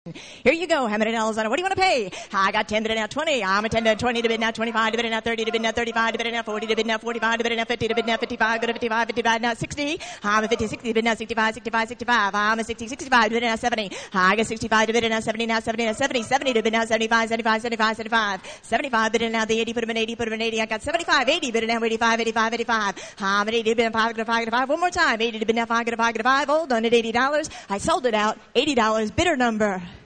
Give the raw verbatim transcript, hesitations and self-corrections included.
Here you go. How many dollars on it? What do you want to pay? I got ten to bid now twenty. I'm a ten to twenty to bid now twenty-five to bid now thirty to bid now thirty-five to bid now forty to bid now forty-five to bid now fifty to bid now fifty-five. Go to fifty-five, fifty-five now sixty. I'm a fifty, sixty to bid now sixty-five, sixty-five, sixty-five. I'm a sixty, sixty-five to bid now seventy. I got sixty-five to bid now seventy now seventy now seventy, seventy to bid now seventy-five, seventy-five, seventy-five, seventy-five. seventy-five bid now the eighty, put him in eighty, put him in eighty. I got seventy-five, eighty bid now eighty-five, eighty-five, eighty-five. I'm at eighty to bid now five, five, five. One more time. eighty to bid now five, five, five. Hold on at eighty dollars. I sold it out. eighty dollars bidder number.